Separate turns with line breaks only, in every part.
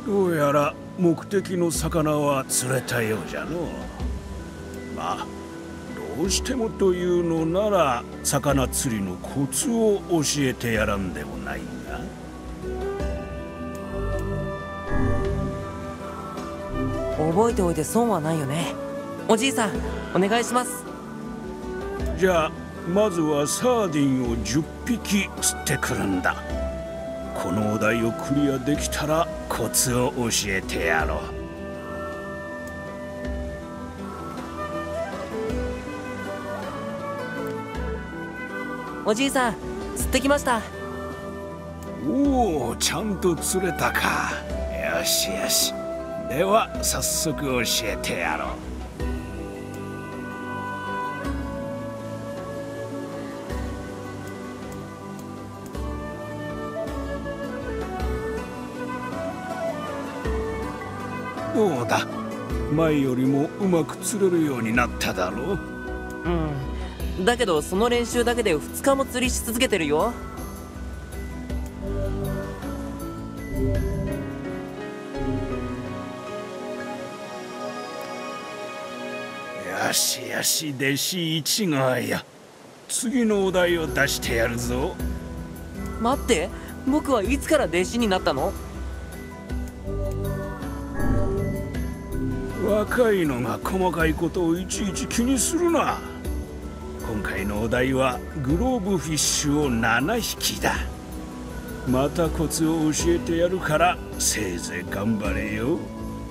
どうやら目的の魚は釣れたようじゃの。まあどうしてもというのなら魚釣りのコツを教えてやらんでもないが。
覚えておいて損はないよね。おじいさんお願いします。
じゃあまずはサーディンを10匹釣ってくるんだ。このお題をクリアできたらコツを教えてやろ
う。おじいさん釣ってきました。
おお、ちゃんと釣れたか。よしよし、では早速教えてやろう。どうだ、前よりもうまく釣れるようになっただろう。
うん、だけどその練習だけで2日も釣りし続けてるよ。
よしよし、弟子1号よ。次のお題を出してやるぞ。
待って、僕はいつから弟子になったの？
若いのが細かいことをいちいち気にするな。今回のお題はグローブフィッシュを7匹だ。またコツを教えてやるからせいぜい頑張れよ。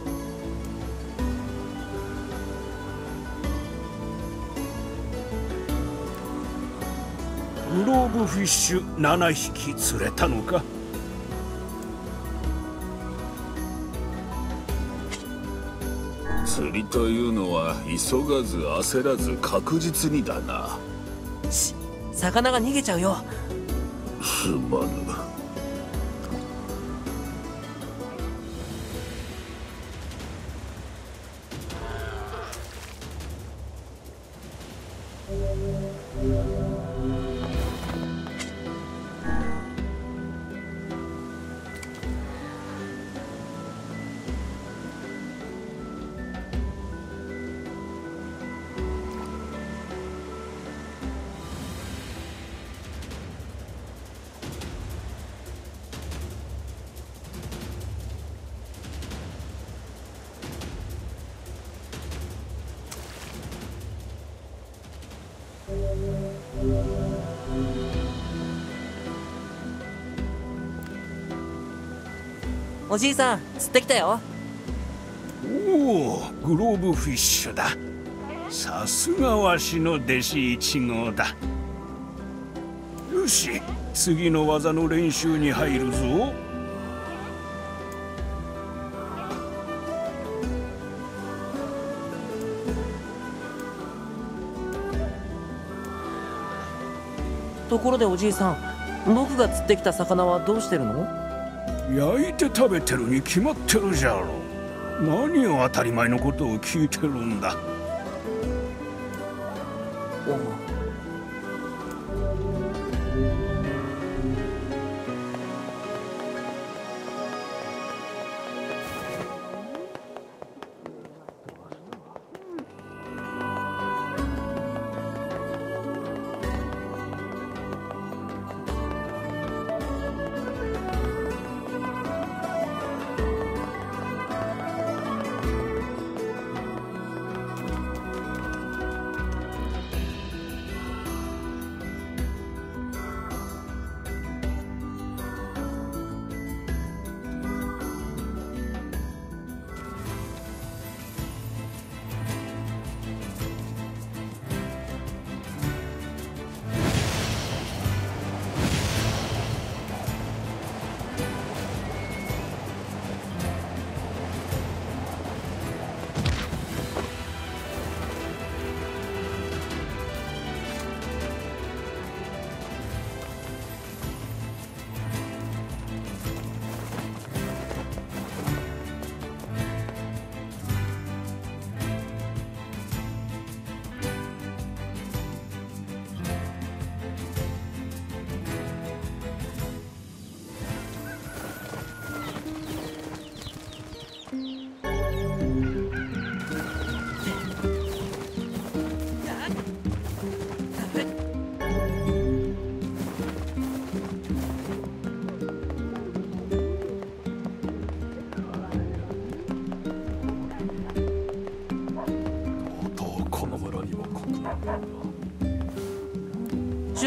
グローブフィッシュ7匹釣れたのか？
釣りというのは急がず焦らず確実にだな。
魚が逃げちゃうよ。
すまぬ。
おじいさん釣ってきたよ。
おお、グローブフィッシュだ。さすがわしの弟子1号だ。よし、次の技の練習に入るぞ。
ところでおじいさん、僕が釣ってきた魚はどうしてるの？
焼いて食べてるに決まってるじゃろ。何を当たり前のことを聞いてるんだ。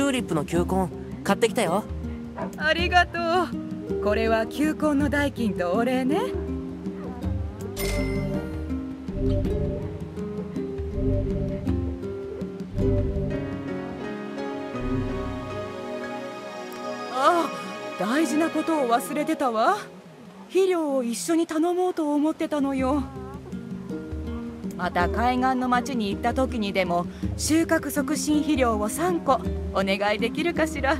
ーリップの球根買ってきたよ。
ありがとう。これは球根の代金とお礼ね。ああ、大事なことを忘れてたわ。肥料を一緒に頼もうと思ってたのよ。また海岸の町に行った時にでも収穫促進肥料を3個お願いできるかしら。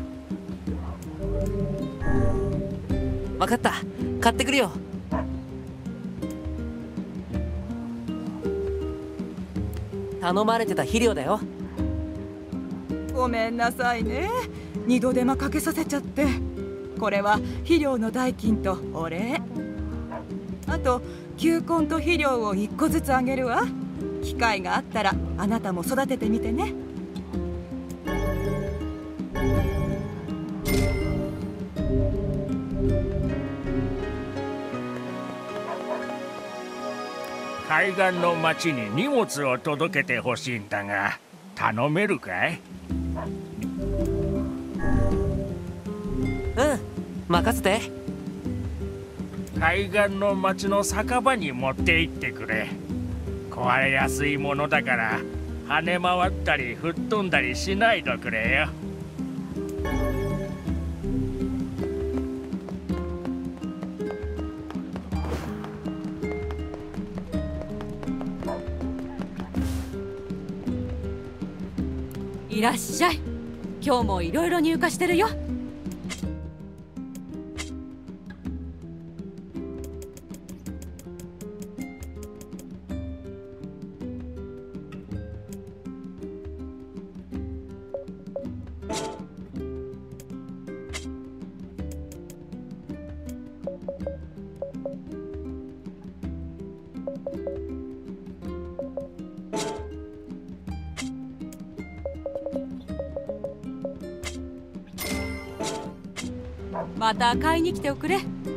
分かった、買ってくるよ。頼まれてた肥料だよ。
ごめんなさいね、2度手間かけさせちゃって。これは肥料の代金とお礼。あと球根と肥料を1個ずつあげるわ。機会があったらあなたも育ててみてね。
海岸の町に荷物を届けてほしいんだが、頼めるかい？
うん、任せて。
海岸の町の酒場に持って行ってくれ。壊れやすいものだから跳ね回ったり吹っ飛んだりしないでくれよ。
いらっしゃい。今日もいろいろ入荷してるよ。また買いに来ておくれ。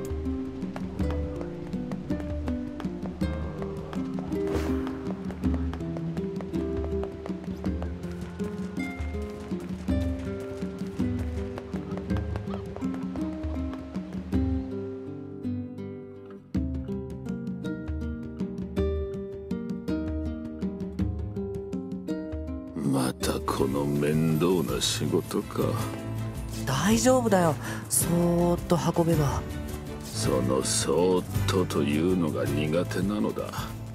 またこの面倒な仕事か。
大丈夫だよ、そーっと運べば。
そのそーっとというのが苦手なのだ。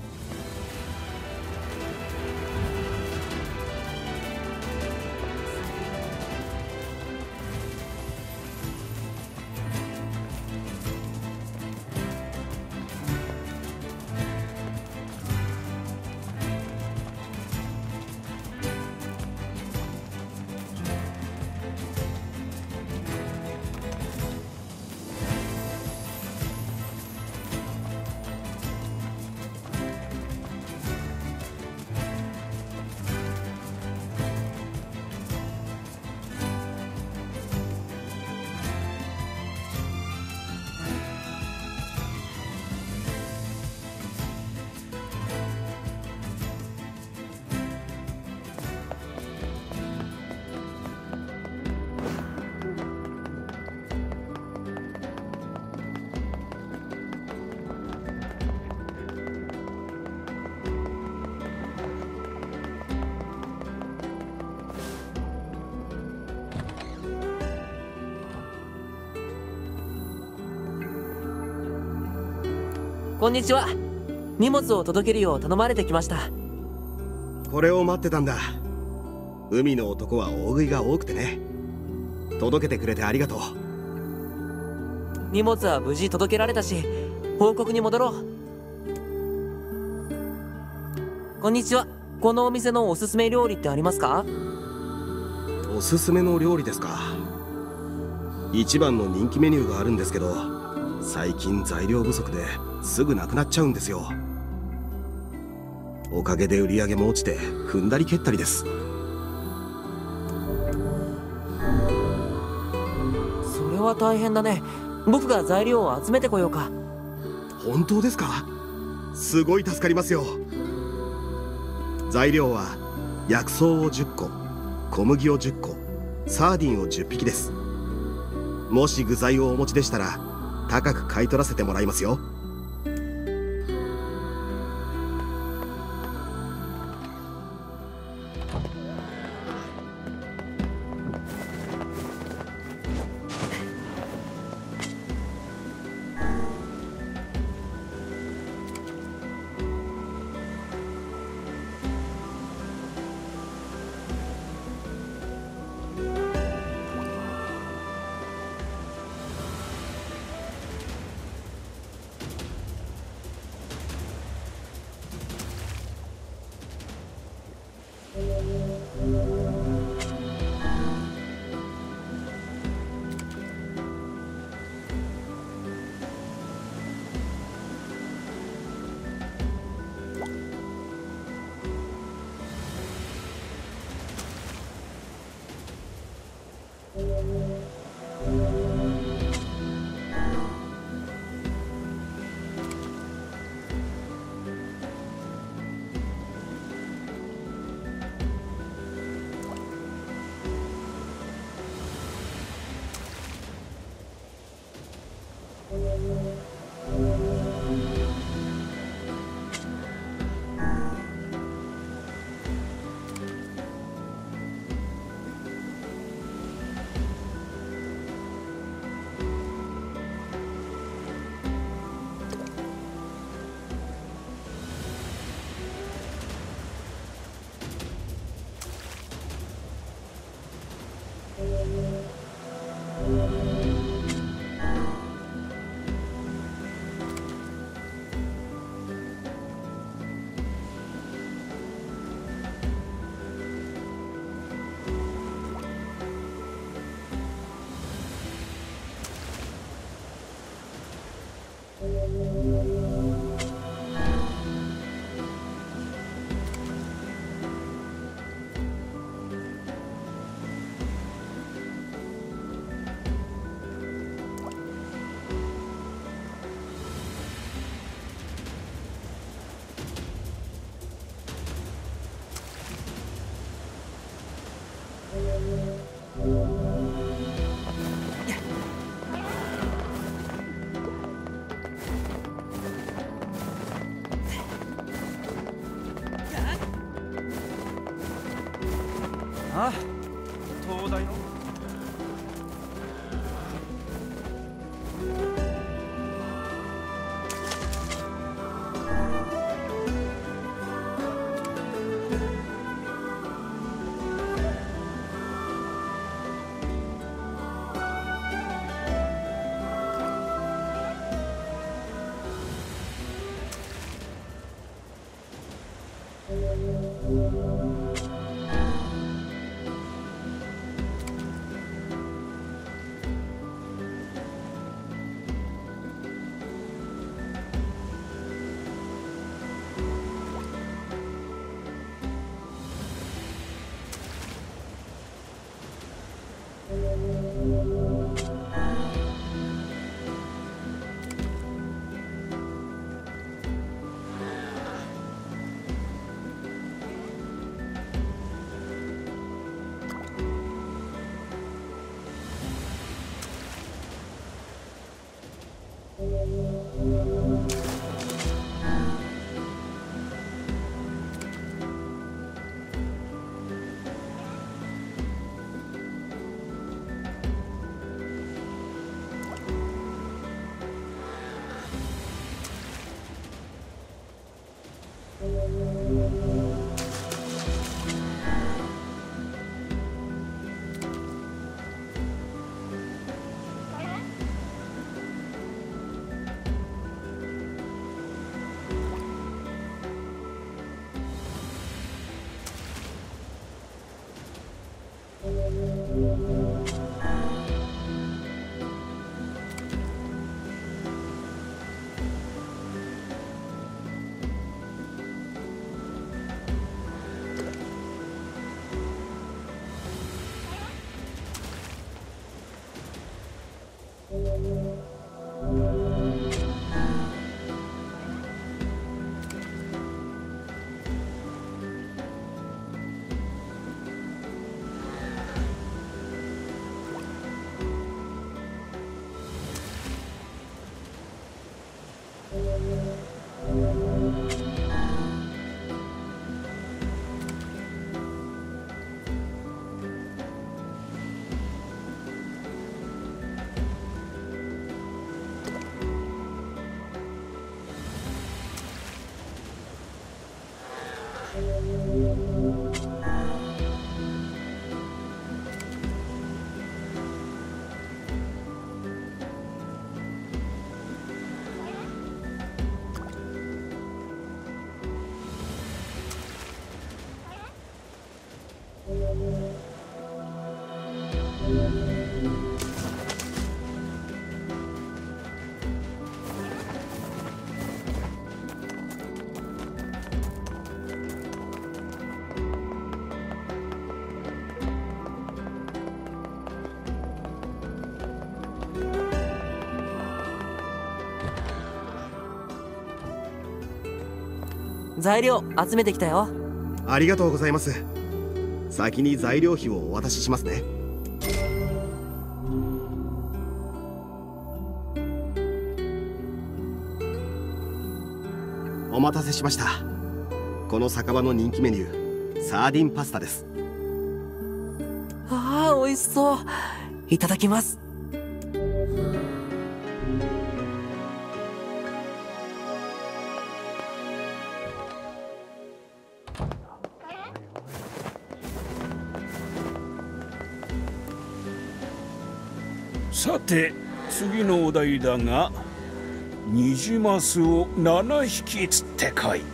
こんにちは。荷物を届けるよう頼まれてきました。
これを待ってたんだ。海の男は大食いが多くてね。届けてくれてありがとう。
荷物は無事届けられたし、報告に戻ろう。こんにちは。このお店のおすすめ料理ってありますか？
おすすめの料理ですか。一番の人気メニューがあるんですけど、最近材料不足ですぐなくなっちゃうんですよ。おかげで売り上げも落ちて踏んだり蹴ったりです。
それは大変だね。僕が材料を集めてこようか。
本当ですか？すごい助かりますよ。材料は薬草を10個、小麦を10個、 サーディンを10匹です。もし具材をお持ちでしたら高く買い取らせてもらいますよ。
ああ、東大の
材料集めてきたよ。
ありがとうございます。先に材料費をお渡ししますね。お待たせしました。この酒場の人気メニュー、サーディンパスタです。
ああ、美味しそう。いただきます。
さて次のお題だが、ニジマスを7匹釣ってこい。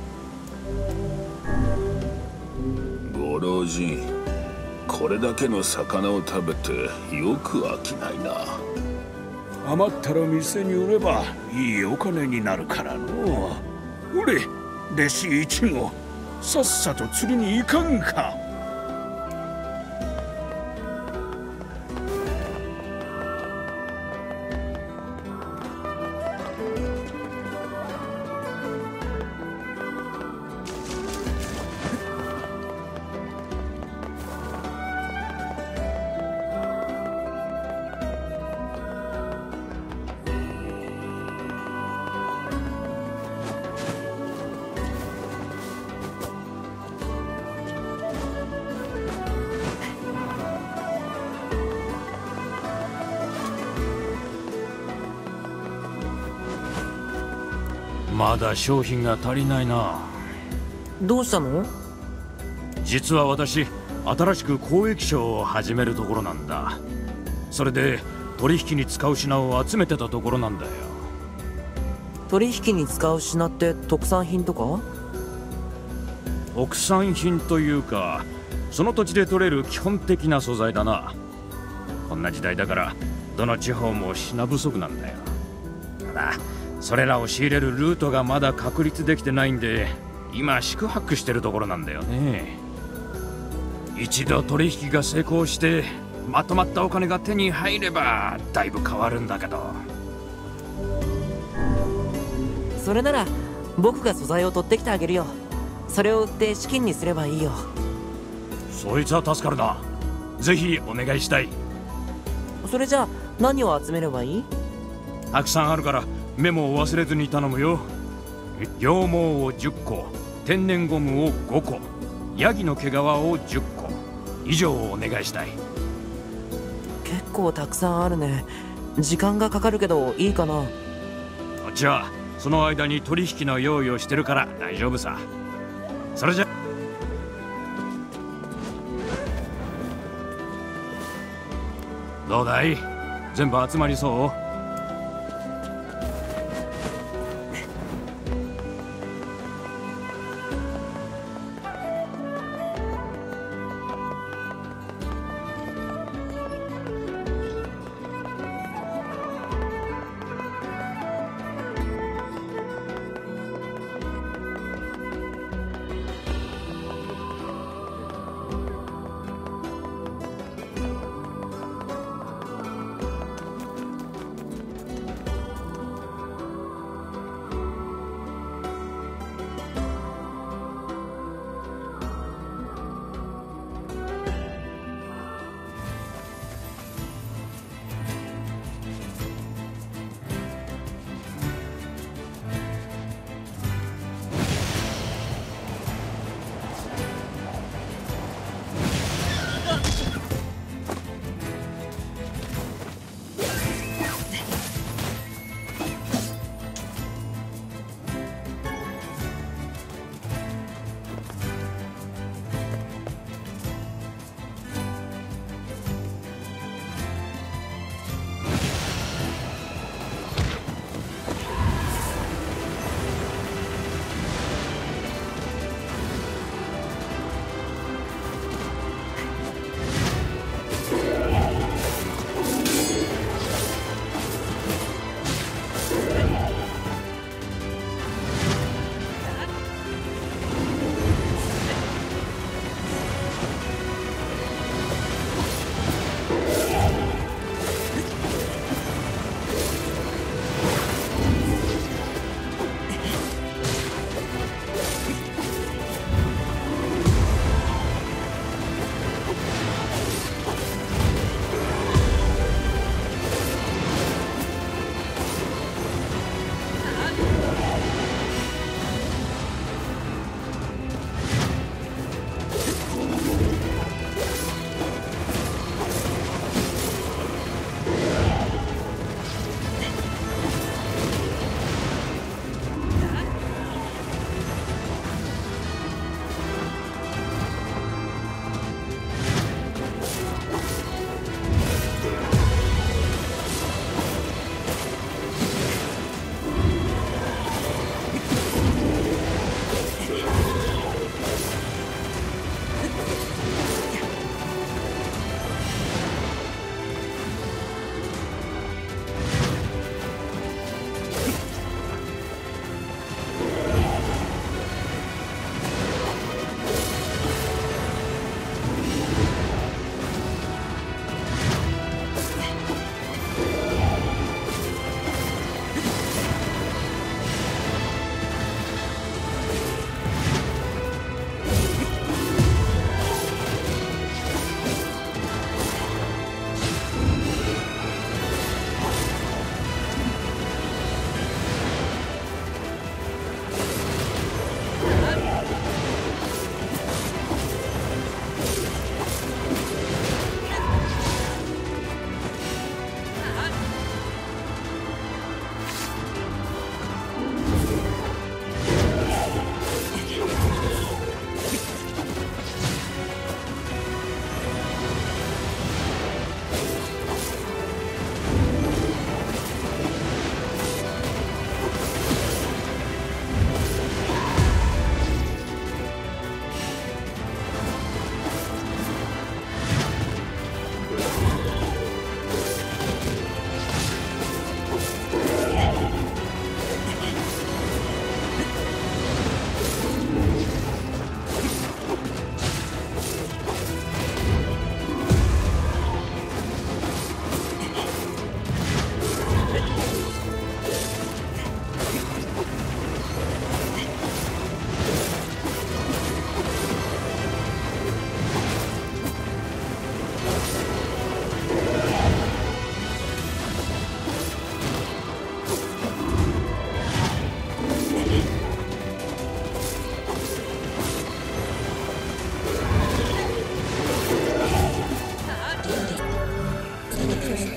ご老人、これだけの魚を食べてよく飽きないな。
余ったら店に売ればいいお金になるからの。おれ弟子1号、さっさと釣りに行かんか。
まだ商品が足りないな。
どうしたの？
実は私、新しく交易商を始めるところなんだ。それで取引に使う品を集めてたところなんだよ。
取引に使う品って特産品とか？
国産品というか、その土地で取れる基本的な素材だな。こんな時代だからどの地方も品不足なんだよ。ただそれらを仕入れるルートがまだ確立できてないんで、今四苦八苦してるところなんだよね。一度取引が成功してまとまったお金が手に入ればだいぶ変わるんだけど。
それなら僕が素材を取ってきてあげるよ。それを売って資金にすればいいよ。
そいつは助かるな。ぜひお願いしたい。
それじゃあ何を集めればいい？
たくさんあるからメモを忘れずに頼むよ。羊毛を10個、天然ゴムを5個、ヤギの毛皮を10個以上をお願いしたい。
結構たくさんあるね。時間がかかるけどいいかな？
こっちはその間に取引の用意をしてるから大丈夫さ。それじゃどうだい？全部集まりそう？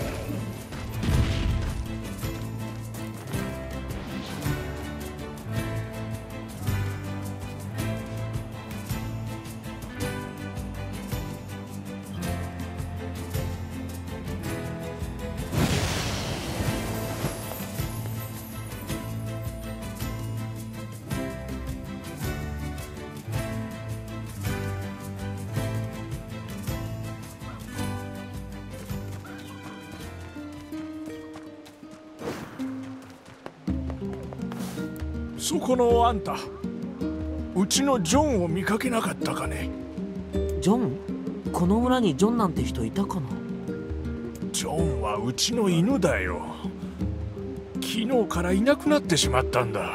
そこのあんた、うちのジョンを見かけなかったかね。
ジョン？この村にジョンなんて人いたかな。
ジョンはうちの犬だよ。昨日からいなくなってしまったんだ。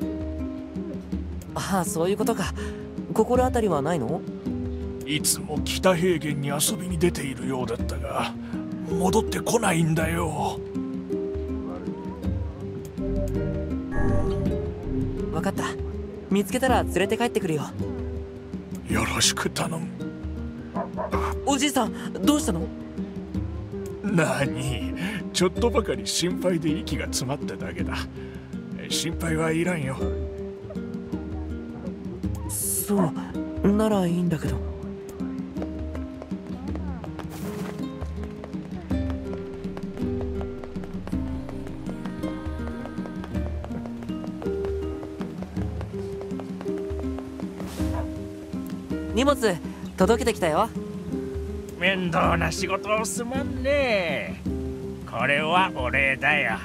ああ、そういうことか。心当たりはないの？
いつも北平原に遊びに出ているようだったが、戻ってこないんだよ。
分かった。見つけたら連れて帰ってくるよ。
よろしく頼む。
おじいさん、どうしたの？
何、ちょっとばかり心配で息が詰まっただけだ。心配はいらんよ。
そうならいいんだけど。荷物届けてきたよ。
面倒な仕事をすまんね。これはお礼だよ。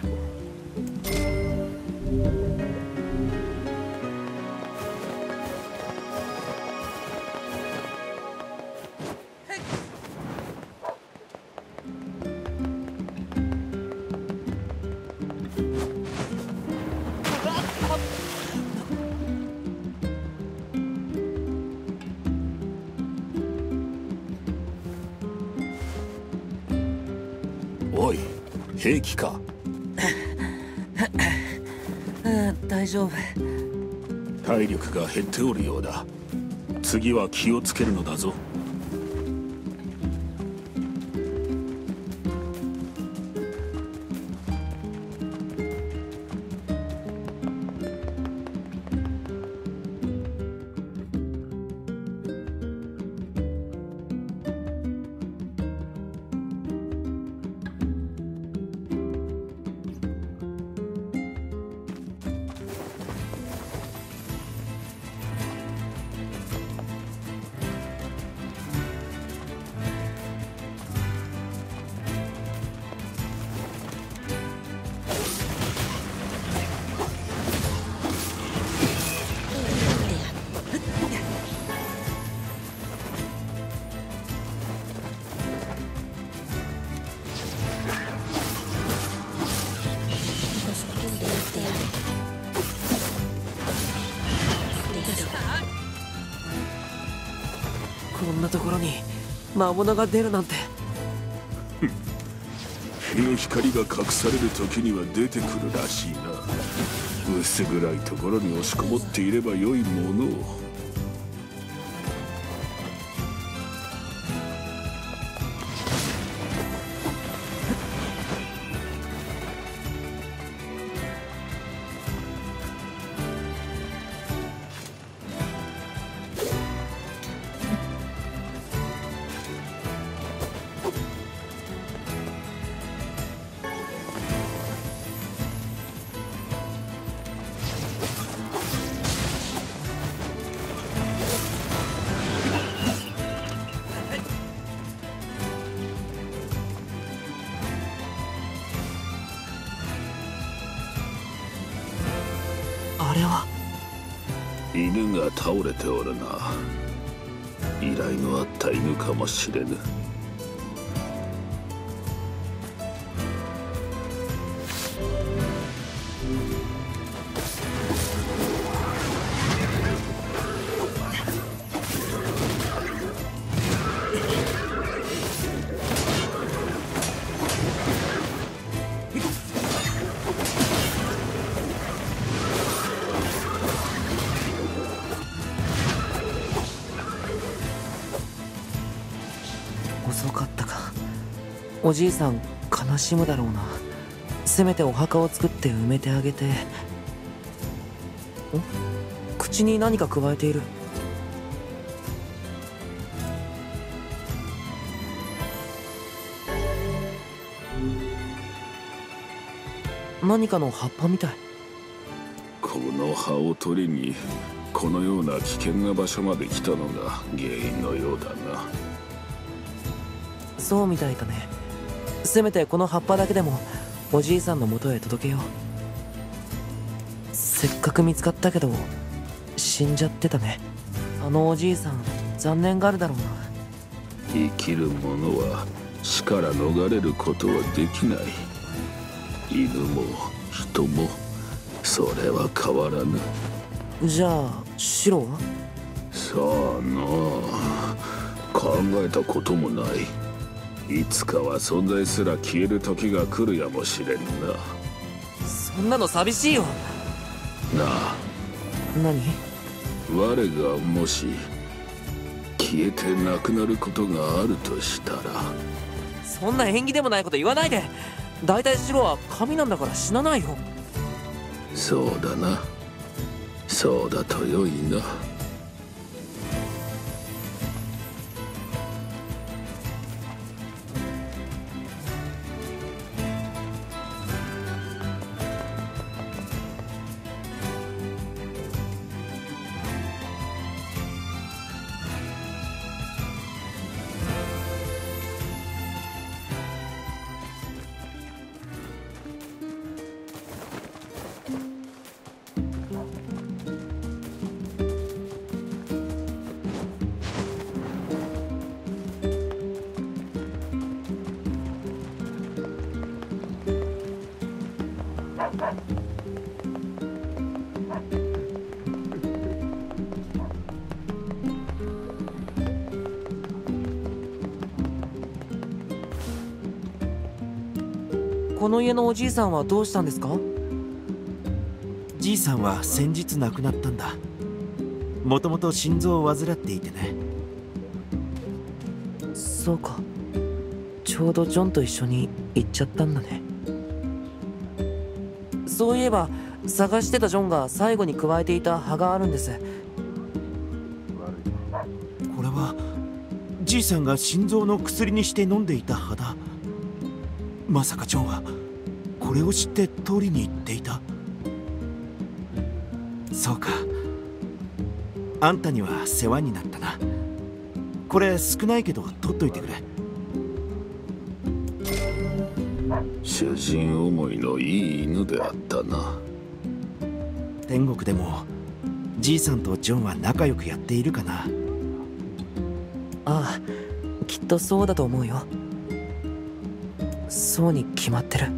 おい、平気か？
大丈夫。
体力が減っておるようだ。次は気をつけるのだぞ。
こんなところに魔物が出るなんて。
日の光が隠される時には出てくるらしいな。薄暗いところに押しこもっていればよいものを。
あれは
犬が倒れておるな。依頼のあった犬かもしれぬ。
遅かったか。おじいさん悲悲しむだろうな。せめてお墓を作って埋めてあげて。口に何か加えている。何かの葉っぱみたい。
この葉を取りにこのような危険な場所まで来たのが原因のようだな。
そうみたいだね。せめてこの葉っぱだけでもおじいさんの元へ届けよう。せっかく見つかったけど死んじゃってたね。あのおじいさん残念がるだろうな。
生きる者は死から逃れることはできない。犬も人もそれは変わらぬ。
じゃあシロは？
さあなあ、考えたこともない。いつかは存在すら消える時が来るやもしれんな。
そんなの寂しいよ。
なあ、
何？
我がもし消えてなくなることがあるとしたら。
そんな縁起でもないこと言わないで。だいたいシロは神なんだから死なないよ。
そうだな、そうだとよいな。
この家のおじいさんはどうしたんですか？
じいさんは先日亡くなったんだ。もともと心臓を患っていてね。
そうか、ちょうどジョンと一緒に行っちゃったんだね。そういえば探してたジョンが最後に加えていた葉があるんです。
これはじいさんが心臓の薬にして飲んでいた葉だ。まさかジョンはこれを知って取りに行っていた。そうか、あんたには世話になったな。これ少ないけど取っといてくれ。
主人思いのいい犬であったな。
天国でもじいさんとジョンは仲良くやっているかな。
ああ、きっとそうだと思うよ。そうに決まってる。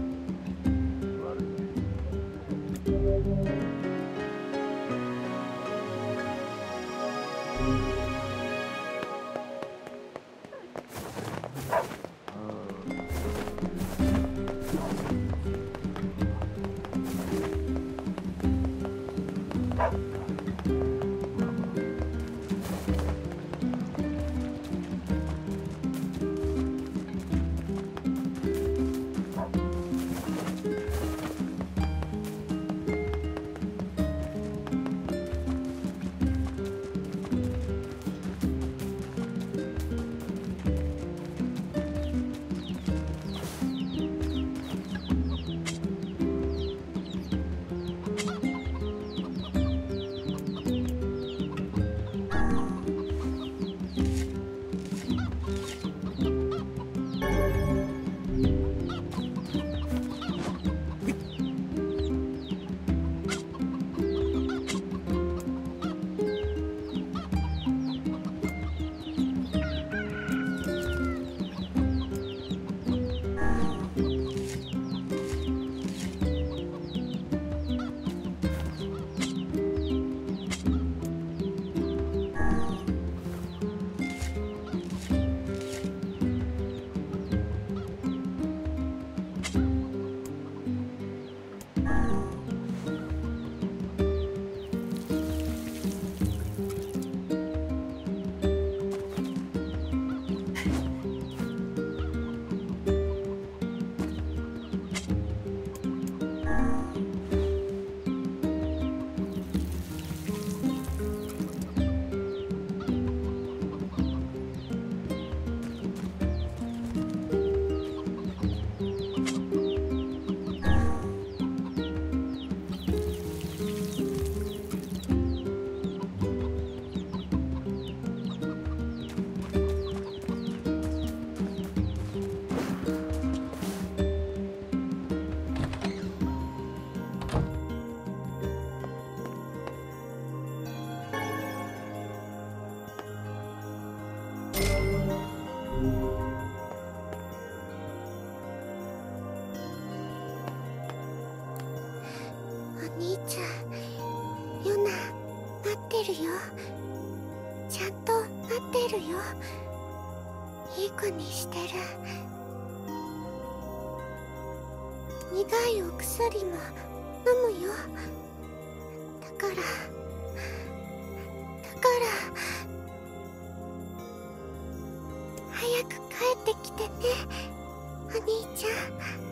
ってるよ。ちゃんとなってるよ。いい子にしてる。苦いお薬も飲むよ。だから早く帰ってきてね、お兄ちゃん。